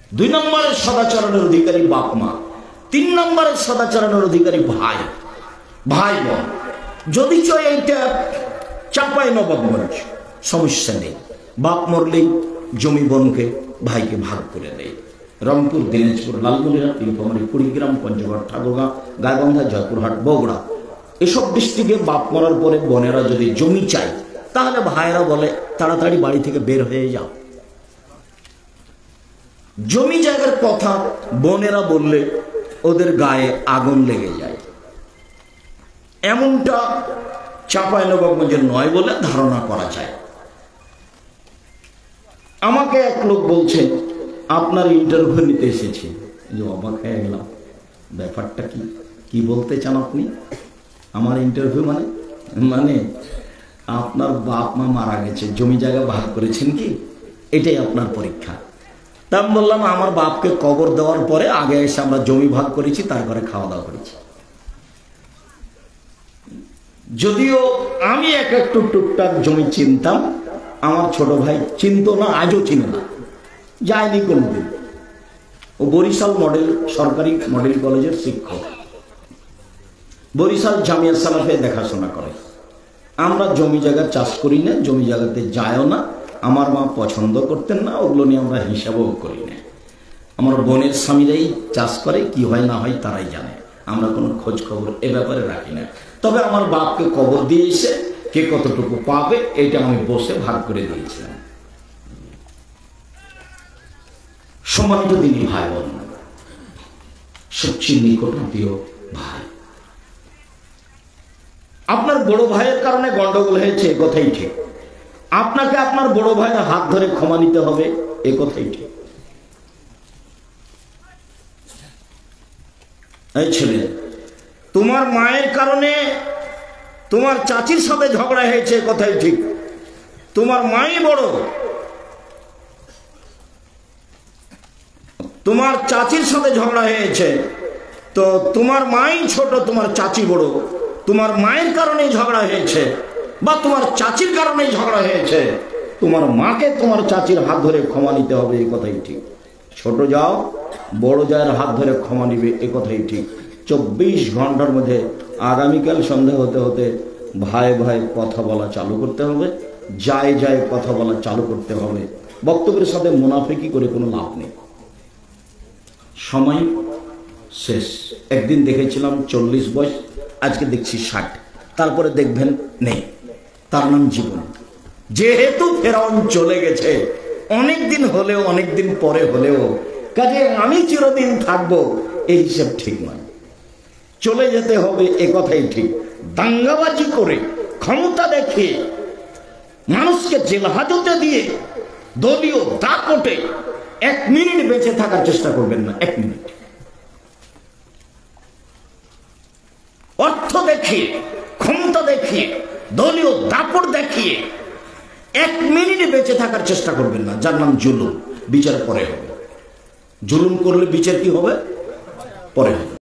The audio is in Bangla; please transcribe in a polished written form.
দুই নম্বরের সদাচরণের অধিকারী বাপ মা, তিন নম্বরের সদাচরণের অধিকারী ভাই ভাই বোন। যদি চয় এইটা চাপাই নবাবগঞ্জ সমস্যা নেই, বাপ মরলেই জমি বোনকে ভাইকে ভাগ করে দেয়। রংপুর, দিনাজপুর, লালমনিরহাট, নীলফামারী, কুড়িগ্রাম, পঞ্চগড়, ঠাকুরগাঁও, গাইবান্ধা, জয়পুরহাট, বগুড়া এসব ডিস্ট্রিক্টে বাপ মরার পরে বোনেরা যদি জমি চায় তাহলে ভাইয়েরা বলে তাড়াতাড়ি বাড়ি থেকে বের হয়ে যাও। জমি জায়গার কথা বোনেরা বললে ওদের গায়ে আগুন লেগে যায়। এমনটা চাঁপাইনবাবগঞ্জের নয় বলে ধারণা করা যায়। আমাকে এক লোক বলছে আপনার ইন্টারভিউ নিতে এসেছি। অবাক হয়ে গেলাম, ব্যাপারটা কি, কি বলতে চান আপনি? আমার ইন্টারভিউ মানে আপনার বাপ মা মারা গেছে, জমি জায়গা ভাগ করেছেন কি, এটাই আপনার পরীক্ষা। তা আমি বললাম আমার বাপকে কবর দেওয়ার পরে আগে এসে আমরা জমি ভাগ করেছি, তারপরে খাওয়া দাওয়া করেছি। যদিও আমি একটু টুকটাক জমি চিনতাম, আমার ছোট ভাই চিনতো না, আজও চিনে না, যায়নি কোনদিন। ও বরিশাল মডেল সরকারি মডেল কলেজের শিক্ষক, বরিশাল জামিয়া সালাফে দেখাশোনা করে। আমরা জমি জায়গা চাষ করি না, জমি জায়গাতে যায়ও না, আমার মা পছন্দ করতেন না, ওগুলো নিয়ে আমরা হিসাবও করি না। আমার বোনের স্বামীরাই চাষ করে, কি হয় না হয় তারাই জানে, আমরা কোনো খোঁজ খবর এ ব্যাপারে রাখি না। তবে আমার বাপকে কবর দিয়ে এসে কে কতটুকু পাবে এটা আমি বসে ভাগ করে দিয়েছিলাম। সম্মানিত দিনী ভাই বোন, সবচেয়ে নিকটাত্মীয় ভাই, আপনার বড় ভাইয়ের কারণে গন্ডগোল হয়েছে, এ কথাই ঠিক। আপনাকে আপনার বড় ভাইয়ের হাত ধরে ক্ষমা নিতে হবে, এ কথাই ঠিক। এই ছেলে, তোমার মায়ের কারণে তোমার চাচির সাথে ঝগড়া হয়েছে, কথাই ঠিক। তোমার মাই বড়, তোমার চাচির সাথে ঝগড়া হয়েছে, তো তোমার মাই ছোট, তোমার চাচি বড়। তোমার মায়ের কারণেই ঝগড়া হয়েছে বা তোমার চাচির কারণেই ঝগড়া হয়েছে, তোমার মাকে তোমার চাচির হাত ধরে ক্ষমা নিতে হবে, এই কথাই ঠিক। ছোট যাও বড় যায়ের হাত ধরে ক্ষমা নিবে, এ কথাই ঠিক। 24 ঘন্টার মধ্যে আগামীকাল সন্ধ্যা হতে হতে ভাই ভাই কথা বলা চালু করতে হবে, যায় যায় কথা বলা চালু করতে হবে। বক্তব্যের সাথে মুনাফিকি করে কোনো লাভ নেই। সময় শেষ। একদিন দেখেছিলাম 40 বয়স, আজকে দেখছি 60, তারপরে দেখবেন নেই। তার নাম জীবন। যেহেতু ফেরাউন চলে গেছে, অনেকদিন হলেও, অনেকদিন পরে হলেও, কাজে আমি চিরদিন থাকবো এই হিসেব ঠিক নয়। চলে যেতে হবে, এ কথাই ঠিক। দাঙ্গাবাজি করে, ক্ষমতা দেখিয়ে, মানুষকে জেল হাজতে দিয়ে, দলীয় দাপটে 1 মিনিট বেঁচে থাকার চেষ্টা করবেন না। 1 মিনিট অর্থ দেখিয়ে, ক্ষমতা দেখিয়ে, দলীয় দাপট দেখিয়ে 1 মিনিট বেঁচে থাকার চেষ্টা করবেন না, যার নাম জুলুম। বিচার পরে হবে। জুলুম করলে বিচার কি হবে? পরে হবে।